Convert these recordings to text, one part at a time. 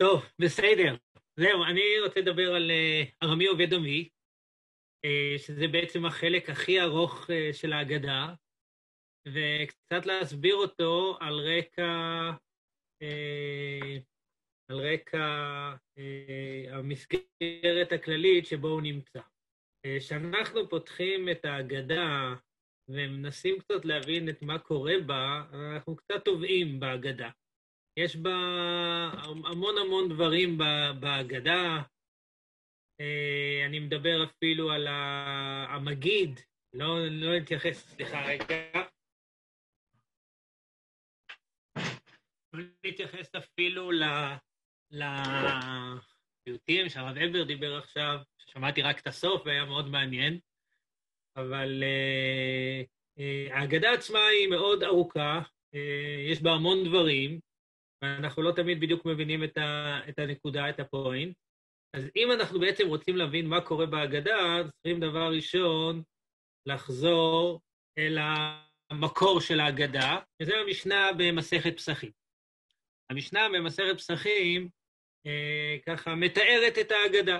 טוב, בסדר. זהו, אני רוצה לדבר על ארמי עובד עמי, שזה בעצם החלק הכי ארוך של ההגדה, וקצת להסביר אותו אה, על רקע המסגרת הכללית שבו הוא נמצא. כשאנחנו פותחים את ההגדה ומנסים קצת להבין את מה קורה בה, אנחנו קצת טובעים בהגדה. יש בה המון המון דברים בהגדה. אני מדבר אפילו על המגיד, לא נתייחס, סליחה רגע. לא נתייחס אפילו לפיוטים שהרב הבר דיבר עכשיו, ששמעתי רק את הסוף והיה מאוד מעניין, אבל ההגדה עצמה היא מאוד ארוכה, יש בה המון דברים, ואנחנו לא תמיד בדיוק מבינים את הנקודה, את הפוינט. אז אם אנחנו בעצם רוצים להבין מה קורה בהגדה, צריכים דבר ראשון לחזור אל המקור של ההגדה, וזה המשנה במסכת פסחים. המשנה במסכת פסחים ככה מתארת את ההגדה.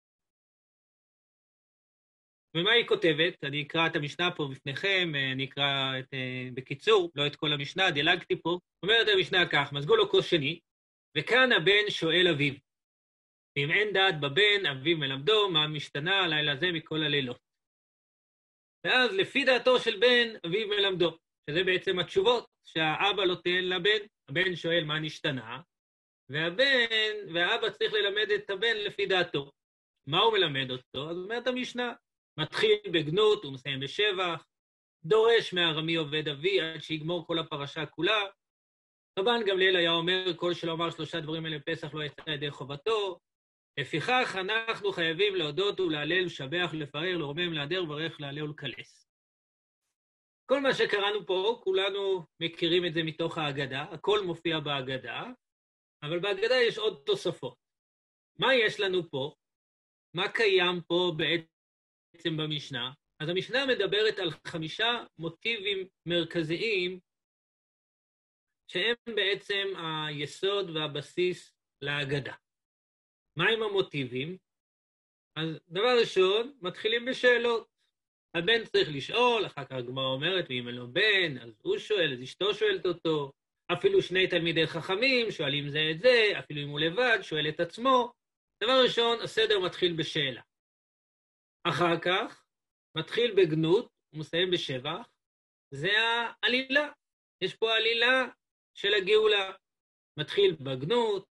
ומה היא כותבת? אני אקרא את המשנה פה בפניכם, אני אקרא בקיצור, לא את כל המשנה, דילגתי פה. אומרת המשנה כך, מזגו לו כוס שני, וכאן הבן שואל אביו. ואם אין דעת בבן, אביו מלמדו, מה משתנה הלילה הזה מכל הלילות. ואז לפי דעתו של בן, אביו מלמדו, שזה בעצם התשובות שהאבא נותן לבן. הבן שואל מה נשתנה, והאבא צריך ללמד את הבן לפי דעתו. מה הוא מלמד אותו? אז אומרת המשנה, מתחיל בגנות ומסיים בשבח, דורש מארמי עובד אבי עד שיגמור כל הפרשה כולה. רבן גמליאל היה אומר, כל שלא אמר 3 דברים אלה פסח לא יצא ידי חובתו. לפיכך אנחנו חייבים להודות ולהלל, לשבח, לפאר, לרומם, להדר, לברך, להלל ולקלס. כל מה שקראנו פה, כולנו מכירים את זה מתוך ההגדה, הכל מופיע בהגדה, אבל בהגדה יש עוד תוספות. מה יש לנו פה? מה קיים פה בעצם במשנה? אז המשנה מדברת על 5 מוטיבים מרכזיים, שהם בעצם היסוד והבסיס להגדה. מה עם המוטיבים? אז דבר ראשון, מתחילים בשאלות. הבן צריך לשאול, אחר כך הגמרא אומרת, ואם אין לו בן, אז הוא שואל, אז אשתו שואלת אותו. אפילו 2 תלמידי חכמים שואלים זה את זה, אפילו אם הוא לבד, שואל את עצמו. דבר ראשון, הסדר מתחיל בשאלה. אחר כך, מתחיל בגנות, ומסיים בשבח, זה העלילה. יש פה עלילה של הגאולה. מתחיל בגנות,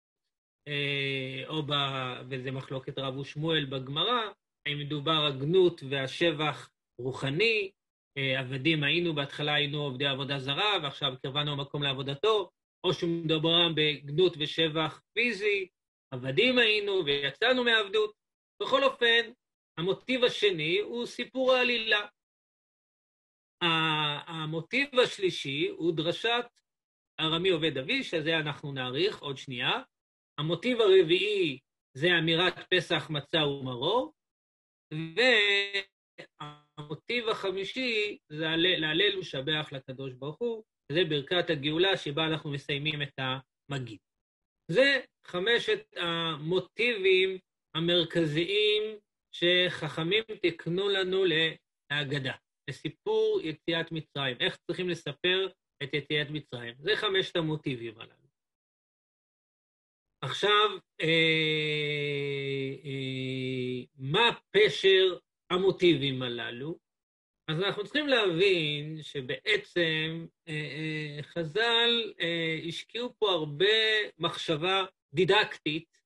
וזה מחלוקת רב ושמואל בגמרא, האם מדובר הגנות והשבח רוחני, עבדים בהתחלה היינו עובדי עבודה זרה, ועכשיו קרבנו המקום לעבודתו, או שמדובר בגנות ושבח פיזי, עבדים היינו ויצאנו מעבדות. בכל אופן, המוטיב השני הוא סיפור העלילה. המוטיב השלישי הוא דרשת ארמי עובד אבי, שזה אנחנו נעריך עוד שנייה. המוטיב הרביעי זה אמירת פסח מצה ומרור, והמוטיב החמישי זה להלל ולשבח לקדוש ברוך הוא, זה ברכת הגאולה שבה אנחנו מסיימים את המגיד. זה 5 המוטיבים המרכזיים שחכמים תקנו לנו להגדה, לסיפור יציאת מצרים, איך צריכים לספר את יציאת מצרים. זה 5 המוטיבים הללו. עכשיו, מה פשר המוטיבים הללו? אז אנחנו צריכים להבין שבעצם חז"ל השקיעו פה הרבה מחשבה דידקטית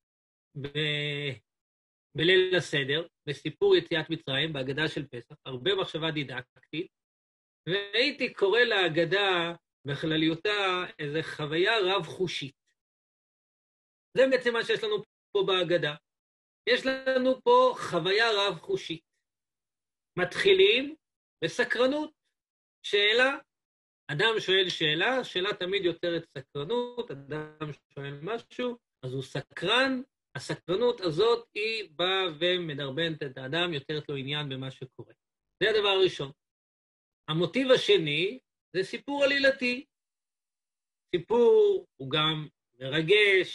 בליל הסדר, בסיפור יציאת מצרים, בהגדה של פסח, הרבה מחשבה דידקטית, והייתי קורא להגדה בכלליותה איזו חוויה רב-חושית. זה בעצם מה שיש לנו פה בהגדה. יש לנו פה חוויה רב-חושית. מתחילים בסקרנות. שאלה, אדם שואל שאלה, שאלה תמיד יוצרת סקרנות, אדם שואל משהו, אז הוא סקרן, הסקרנות הזאת היא באה ומדרבנת את האדם, יוצרת לו עניין במה שקורה. זה הדבר הראשון. המוטיב השני זה סיפור עלילתי. סיפור הוא גם מרגש,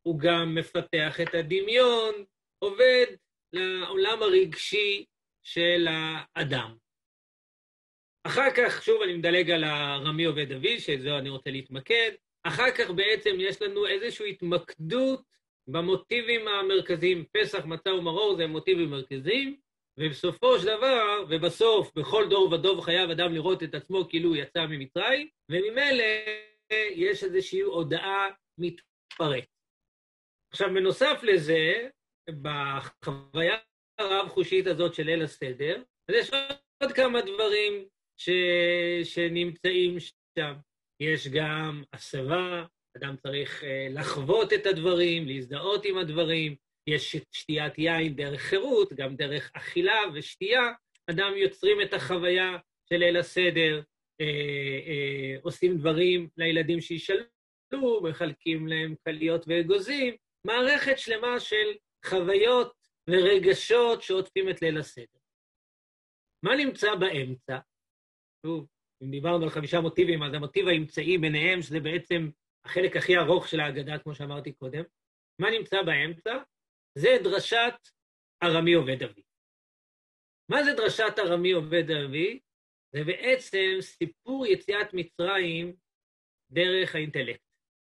הוא גם מפתח את הדמיון, עובד לעולם הרגשי של האדם. אחר כך, שוב אני מדלג על הרמי עובד אבי, שזו אני רוצה להתמקד, אחר כך בעצם יש לנו איזושהי התמקדות במוטיבים המרכזיים, פסח, מצה ומרור זה מוטיבים מרכזיים, ובסופו של דבר, ובסוף, בכל דור ודור חייב אדם לראות את עצמו כאילו הוא יצא ממצרים, וממילא יש איזושהי הודעה מתפרצת. עכשיו, בנוסף לזה, בחוויה הרב-חושית הזאת של ליל הסדר, אז יש עוד כמה דברים שנמצאים שם. יש גם הסבה, אדם צריך לחוות את הדברים, להזדהות עם הדברים, יש שתיית יין דרך חירות, גם דרך אכילה ושתייה, אדם יוצרים את החוויה של ליל הסדר, עושים דברים לילדים שישאלו, מחלקים להם קליות ואגוזים, מערכת שלמה של חוויות ורגשות שעוטפים את ליל הסדר. מה נמצא באמצע? שוב, אם דיברנו על 5 מוטיבים, אז המוטיב האמצעי ביניהם, שזה בעצם החלק הכי ארוך של ההגדה, כמו שאמרתי קודם. מה נמצא באמצע? זה דרשת ארמי עובד אבי. מה זה דרשת ארמי עובד אבי? זה בעצם סיפור יציאת מצרים דרך האינטלקט.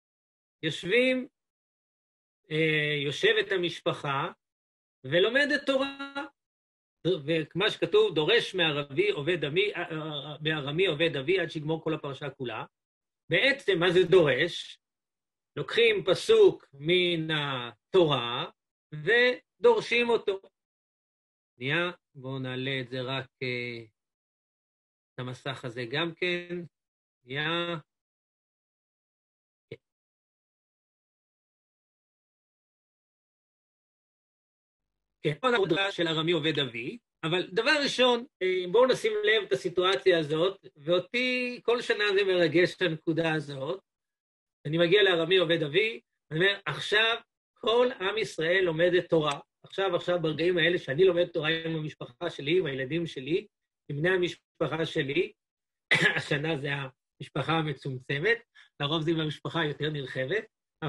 יושבת המשפחה ולומדת תורה, וכמה שכתוב, דורש מהארמי עובד אבי עד שיגמור כל הפרשה כולה. בעצם מה זה דורש? לוקחים פסוק מן התורה ודורשים אותו. בואו נעלה את זה רק את המסך הזה גם כן. כן, פה אנחנו דרש של ארמי עובד אבי, אבל דבר ראשון, בואו נשים לב את הסיטואציה הזאת, ואותי כל שנה זה מרגש את הנקודה הזאת. אני מגיע לארמי עובד אבי, אני אומר, עכשיו כל עם ישראל לומדת תורה, עכשיו ברגעים האלה שאני לומד תורה עם המשפחה שלי, עם הילדים שלי, עם בני המשפחה שלי, השנה זה המשפחה המצומצמת, לרוב זה עם המשפחה יותר נרחבת,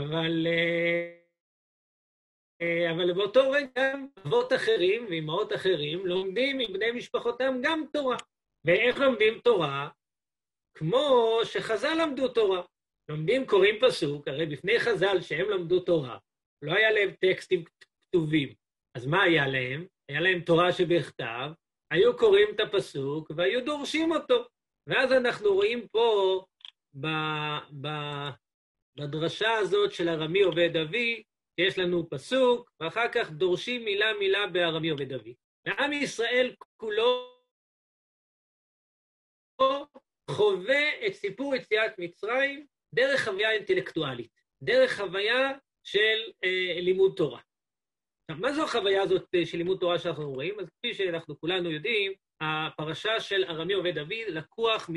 אבל באותו רגע אבות אחרים ואמהות אחרים לומדים מבני משפחותם גם תורה. ואיך לומדים תורה? כמו שחז"ל למדו תורה. לומדים, קוראים פסוק, הרי בפני חז"ל שהם למדו תורה, לא היה להם טקסטים כתובים. אז מה היה להם? היה להם תורה שבכתב, היו קוראים את הפסוק והיו דורשים אותו. ואז אנחנו רואים פה בדרשה הזאת של ארמי עובד אבי, יש לנו פסוק, ואחר כך דורשים מילה בארמי עובד אבי. ועם ישראל כולו חווה את סיפור יציאת מצרים דרך חוויה אינטלקטואלית, דרך חוויה של לימוד תורה. עכשיו, מה זו החוויה הזאת של לימוד תורה שאנחנו רואים? אז כפי שאנחנו כולנו יודעים, הפרשה של ארמי עובד אבי לקוח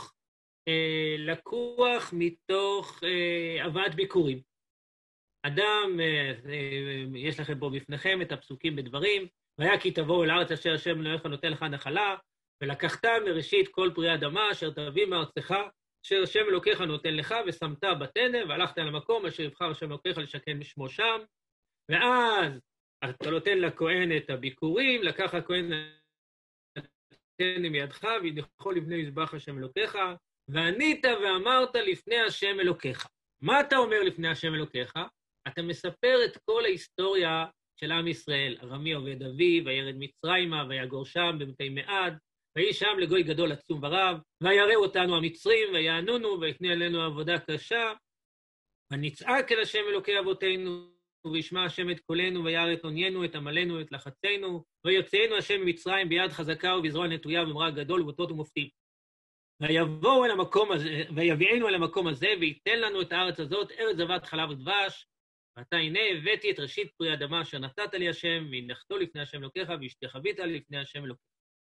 מתוך הבאת ביקורים. אדם, יש לכם פה בפניכם את הפסוקים בדברים, והיה כי תבואו אל הארץ אשר השם אלוהיך נותן לך נחלה, ולקחת מראשית כל פרי האדמה אשר תביא מארצך, אשר השם אלוקיך נותן לך, ושמת בתנא, והלכת למקום אשר יבחר השם אלוקיך לשכן שמו שם, ואז אתה נותן לכהן את הביקורים, לקח הכהן התנא מידך, והניחו לבני מזבח השם אלוקיך, וענית ואמרת לפני השם אלוקיך. מה אתה אומר לפני השם אלוקיך? אתה מספר את כל ההיסטוריה של עם ישראל, ארמי עובד אבי, וירד מצרימה, ויגור שם במתי מעד, ויהי שם לגוי גדול עצום ורב, ויראו אותנו המצרים, ויענונו, ויתנו עלינו עבודה קשה, ונצעק אל השם אלוקי אבותינו, וישמע השם את קולנו, וירא את עוניינו, את עמלנו, את לחצנו, ויוציאנו השם ממצרים ביד חזקה ובזרוע נטויה ובמראה גדול ובאותות ומופתים. ויבואו אל המקום הזה, ויביאנו אל המקום הזה, וייתן לנו את הארץ הזאת, ארץ זבת חלב ודבש, ועתה הנה הבאתי את ראשית פרי האדמה אשר נתת לי השם, והנחתו לפני השם אלוקיך, והשתחווית לפני השם אלוקיך.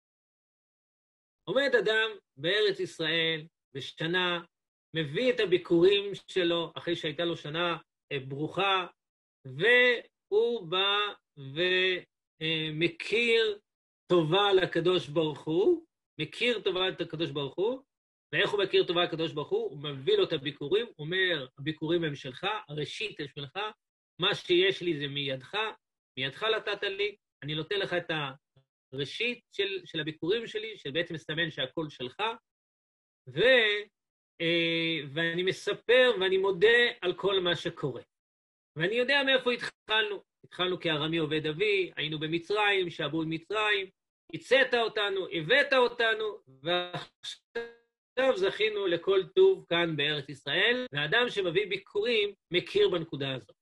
עומד אדם בארץ ישראל בשנה, מביא את הביקורים שלו, אחרי שהייתה לו שנה ברוכה, והוא בא ומכיר טובה לקדוש ברוך הוא, מכיר טובה את הקדוש ברוך הוא, ואיך הוא מכיר טובה לקדוש ברוך הוא? הוא מביא לו את הביקורים, הוא אומר, הביקורים הם שלך, הראשית הם שלך, מה שיש לי זה מידך, מידך נתת לי, אני נותן לך את הראשית של הביקורים שלי, שבעצם מסתמן שהכל שלך, ואני מספר ואני מודה על כל מה שקורה. ואני יודע מאיפה התחלנו. התחלנו כארמי עובד אבי, היינו במצרים, שעברו במצרים, הצאת אותנו, הבאת אותנו, ועכשיו זכינו לכל טוב כאן בארץ ישראל, והאדם שמביא ביקורים מכיר בנקודה הזאת.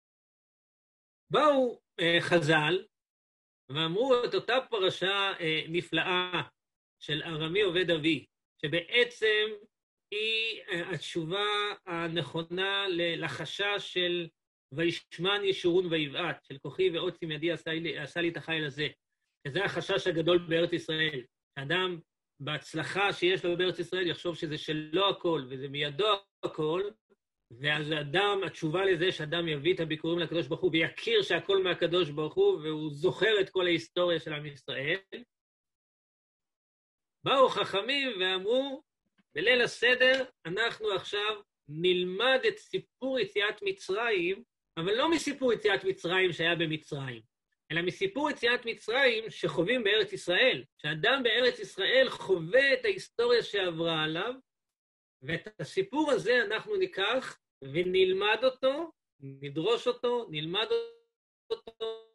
באו חז"ל, ואמרו את אותה פרשה נפלאה של ארמי עובד אבי, שבעצם היא התשובה הנכונה לחשש של וישמן ישורון ויבעט, של כוחי ועוצם ידי עשה לי את החיל הזה. וזה החשש הגדול בארץ ישראל. האדם בהצלחה שיש לו בארץ ישראל יחשוב שזה שלו הכל, וזה מידו הכל, ואז האדם, התשובה לזה שאדם יביא את הביקורים לקדוש ברוך הוא, ויכיר שהכל מהקדוש ברוך הוא, והוא זוכר את כל ההיסטוריה של עם ישראל. באו חכמים ואמרו, בליל הסדר אנחנו עכשיו נלמד את סיפור יציאת מצרים, אבל לא מסיפור יציאת מצרים שהיה במצרים, אלא מסיפור יציאת מצרים שחווים בארץ ישראל, שאדם בארץ ישראל חווה את ההיסטוריה שעברה עליו, ואת הסיפור הזה אנחנו ניקח ונלמד אותו, נדרוש אותו, נלמד אותו,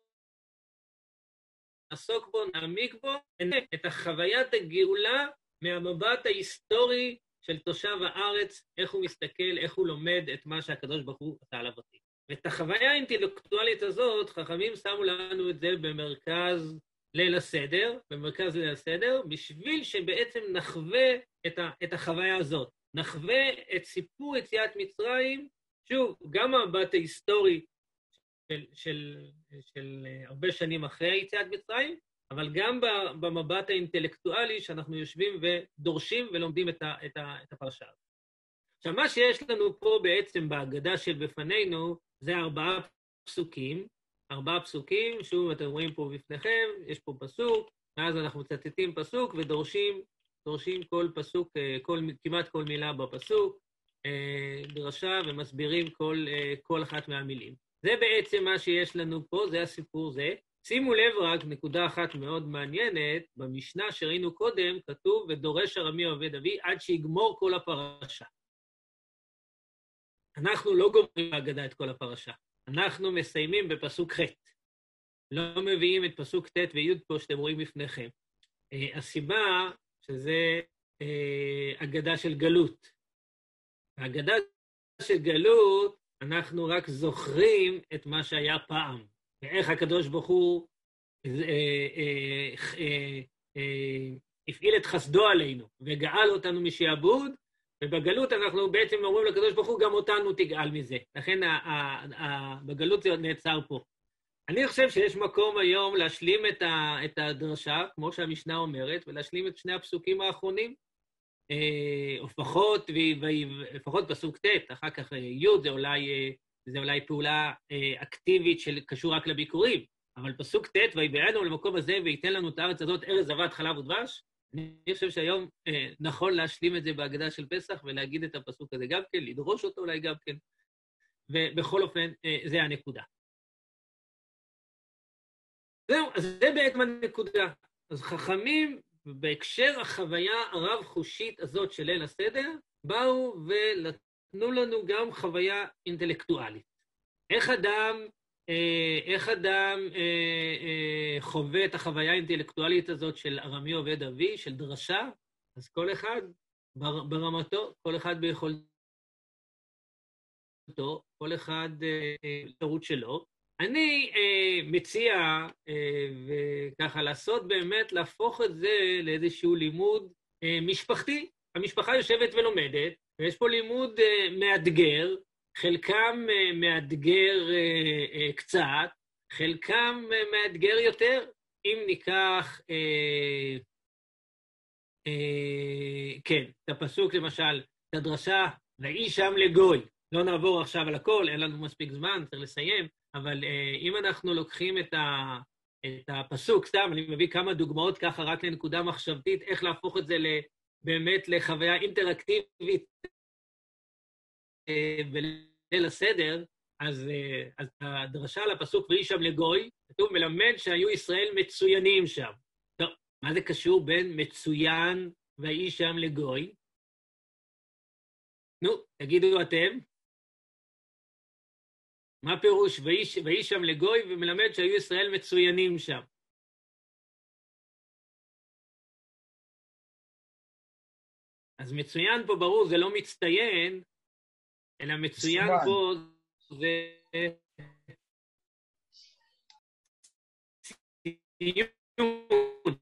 נעסוק בו, נעמיק בו, את החוויית הגאולה מהמבט ההיסטורי של תושב הארץ, איך הוא מסתכל, איך הוא לומד את מה שהקדוש ברוך הוא עשה עליו אותי. ואת החוויה האינטלקטואלית הזאת, חכמים שמו לנו את זה במרכז ליל הסדר, בשביל שבעצם נחווה את החוויה הזאת. נחווה את סיפור יציאת מצרים, שוב, גם המבט ההיסטורי של הרבה שנים אחרי יציאת מצרים, אבל גם במבט האינטלקטואלי שאנחנו יושבים ודורשים ולומדים את הפרשה. עכשיו, מה שיש לנו פה בעצם בהגדה של בפנינו, זה 4 פסוקים, שוב אתם רואים פה בפניכם, יש פה פסוק, ואז אנחנו מצטטים פסוק ודורשים כל פסוק, כמעט כל מילה בפסוק, דרשה ומסבירים כל אחת מהמילים. זה בעצם מה שיש לנו פה, זה הסיפור זה. שימו לב רק, נקודה אחת מאוד מעניינת, במשנה שראינו קודם, כתוב, ודורש ארמי עובד אבי עד שיגמור כל הפרשה. אנחנו לא גומרים בהגדה את כל הפרשה. אנחנו מסיימים בפסוק ח'. לא מביאים את פסוק ט' וי' פה שאתם רואים בפניכם. הסיבה שזה הגדה של גלות. ההגדה של גלות, אנחנו רק זוכרים את מה שהיה פעם. ואיך הקדוש ברוך הוא הפעיל את חסדו עלינו, וגאל אותנו משעבוד, ובגלות אנחנו בעצם אומרים לקדוש ברוך הוא, גם אותנו תגאל מזה. לכן בגלות זה נעצר פה. אני חושב שיש מקום היום להשלים את הדרשה, כמו שהמשנה אומרת, ולהשלים את 2 הפסוקים האחרונים, לפחות פסוק ט', אחר כך י' זה אולי פעולה אקטיבית שקשור רק לביקורים, אבל פסוק ט' ויביאנו למקום הזה וייתן לנו את הארץ הזאת ארץ זבת חלב ודבש, אני חושב שהיום נכון להשלים את זה בהגדה של פסח ולהגיד את הפסוק הזה גם כן, לדרוש אותו אולי גם כן, ובכל אופן זה הנקודה. זהו, אז זה בעצם הנקודה. אז חכמים בהקשר החוויה הרב-חושית הזאת של ליל הסדר, באו ונתנו לנו גם חוויה אינטלקטואלית. איך אדם חווה את החוויה האינטלקטואלית הזאת של ארמי עובד אבי, של דרשה? אז כל אחד ברמתו, כל אחד ביכולתו, כל אחד בתרות שלו. אני מציע וככה לעשות באמת, להפוך את זה לאיזשהו לימוד משפחתי. המשפחה יושבת ולומדת, ויש פה לימוד מאתגר, חלקם מאתגר קצת, חלקם מאתגר יותר. אם ניקח, כן, את הפסוק למשל, את הדרשה, ויהי שם לגוי. לא נעבור עכשיו על הכל, אין לנו מספיק זמן, צריך לסיים, אבל אם אנחנו לוקחים את הפסוק, סתם, אני מביא כמה דוגמאות ככה רק לנקודה מחשבתית, איך להפוך את זה באמת לחוויה אינטראקטיבית בליל הסדר, אז הדרשה על הפסוק ויהי שם לגוי, כתוב מלמד שהיו ישראל מצוינים שם. טוב, מה זה קשור בין מצוין ויהי שם לגוי? נו, תגידו אתם. מה פירוש ויהי שם לגוי ומלמד שהיו ישראל מצוינים שם? אז מצוין פה ברור, זה לא מצטיין, אלא מצוין פה זה ציון.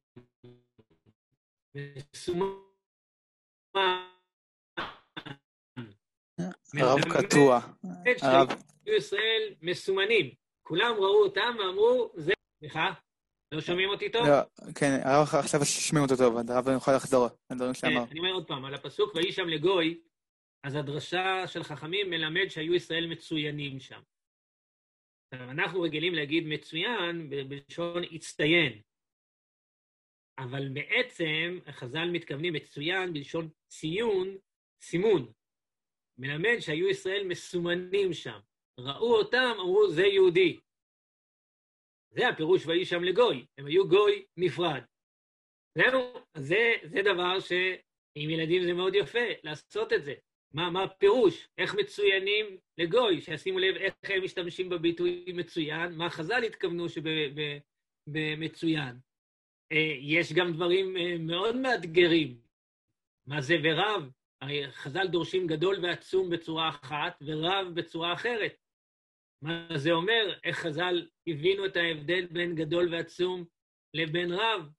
הרב קטוע. הרב ישראל מסומנים. כולם ראו אותם ואמרו, זה... סליחה? לא שומעים אותי טוב? לא, כן, הרב עכשיו שומעים אותו טוב, הרב יכול לחזור לדברים שאמר. אני אומר עוד פעם, על הפסוק ויהי שם לגוי, אז הדרשה של חכמים מלמד שהיו ישראל מצוינים שם. אנחנו רגילים להגיד מצוין בלשון הצטיין. אבל בעצם החז"ל מתכוונים מצוין בלשון ציון, סימון. מלמד שהיו ישראל מסומנים שם. ראו אותם, אמרו זה יהודי. זה הפירוש ויהי שם לגוי. הם היו גוי נפרד. זהו, זה דבר שעם ילדים זה מאוד יפה לעשות את זה. מה הפירוש? איך מצוינים לגוי? שישימו לב איך הם משתמשים בביטוי מצוין. מה חז"ל התכוונו שבמצוין? יש גם דברים מאוד מאתגרים. מה זה ורב? הרי חז"ל דורשים גדול ועצום בצורה אחת, ורב בצורה אחרת. מה זה אומר? איך חז"ל הבינו את ההבדל בין גדול ועצום לבין רב?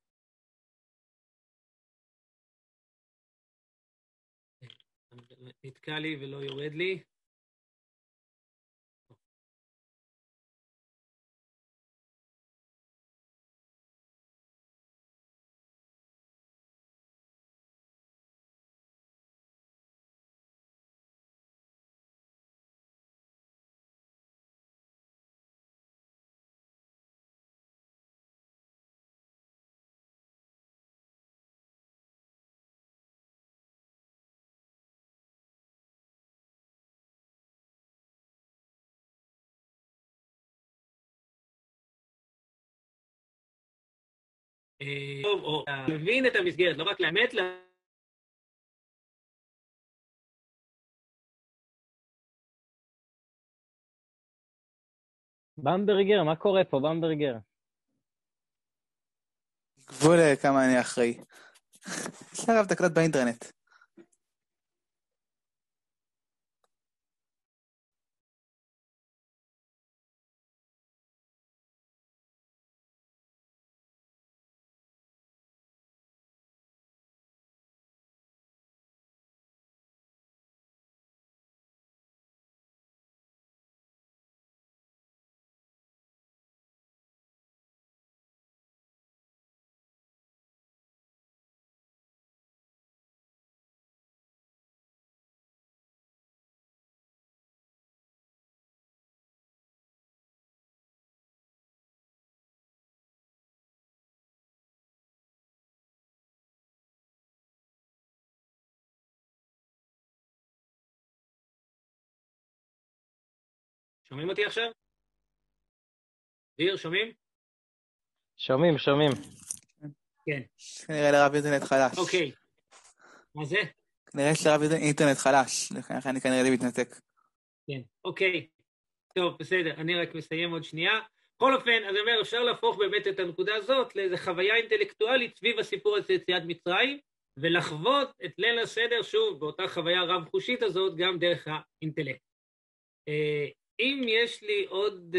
נתקע לי ולא יורד לי. טוב, או להבין את המסגרת, לא רק לאמת לה... במברגר, מה קורה פה, במברגר? גבול כמה אני אחראי. יש לרב תקלות באינטרנט. שומעים אותי עכשיו? דיר, שומעים? שומעים. כן. כנראה לרב אינטרנט חלש. אוקיי. מה זה? כנראה יש לרב אינטרנט חלש, לכן אני כנראה לי מתנתק. כן, אוקיי. טוב, בסדר, אני רק מסיים עוד שנייה. בכל אופן, אז אני אומר, אפשר להפוך באמת את הנקודה הזאת לאיזו חוויה אינטלקטואלית סביב הסיפור הזה יציאת מצרים, ולחוות את ליל הסדר, שוב, באותה חוויה רב-חושית הזאת, גם דרך האינטלקט. אם יש לי עוד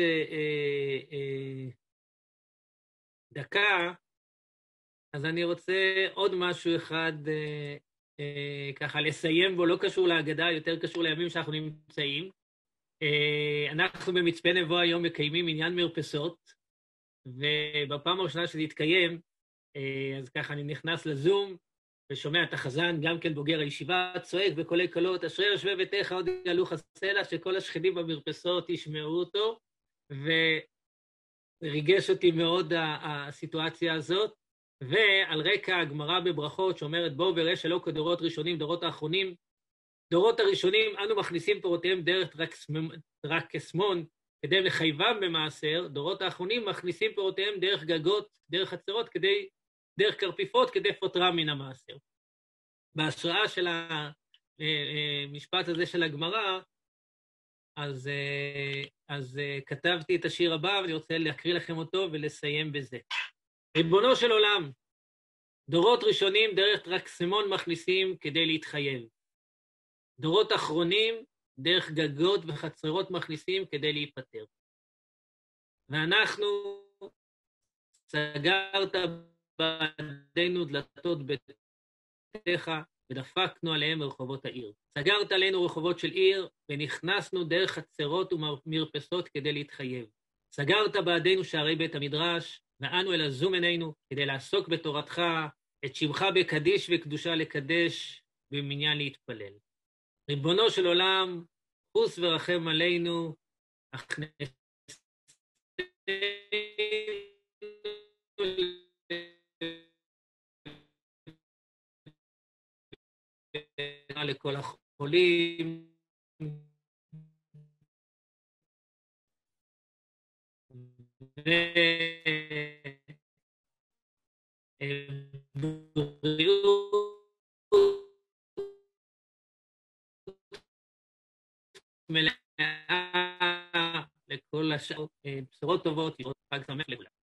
דקה, אז אני רוצה עוד משהו אחד ככה לסיים בו, לא קשור להגדה, יותר קשור לימים שאנחנו נמצאים. אנחנו במצפה נבו היום מקיימים עניין מרפסות, ובפעם הראשונה שזה יתקיים, אז ככה אני נכנס לזום, ושומע את החזן, גם כן בוגר הישיבה, צועק בקולי קולות, אשרי יושבי ביתך עוד יעלוך הסלע, שכל השכנים במרפסות ישמעו אותו, וריגש אותי מאוד הסיטואציה הזאת, ועל רקע הגמרא בברכות שאומרת בואו וראה שלא כדורות ראשונים, דורות האחרונים, דורות הראשונים אנו מכניסים פירותיהם דרך טרקסמון כדי לחייבם במעשר, דורות האחרונים מכניסים פירותיהם דרך גגות, דרך חצרות, דרך קרפיפות כדי פוטרם מן המעשר. בהשראה של המשפט הזה של הגמרא, אז כתבתי את השיר הבא, ואני רוצה להקריא לכם אותו ולסיים בזה. ריבונו של עולם, דורות ראשונים דרך טרקסמון מכניסים כדי להתחייב. דורות אחרונים דרך גגות וחצרות מכניסים כדי להיפטר. ואנחנו סגרת בעדינו דלתות ביתך, ודפקנו עליהם רחובות העיר. סגרת עלינו רחובות של עיר, ונכנסנו דרך חצרות ומרפסות כדי להתחייב. סגרת בעדינו שערי בית המדרש, ואנו אל עזום עינינו כדי לעסוק בתורתך, את שמך בקדיש וקדושה לקדש, במניין להתפלל. ריבונו של עולם, חוס ורחם עלינו, הכנסנו לכל החולים, ובריאות מלאה לכל השעות, בשורות טובות, חג שמח לכולם.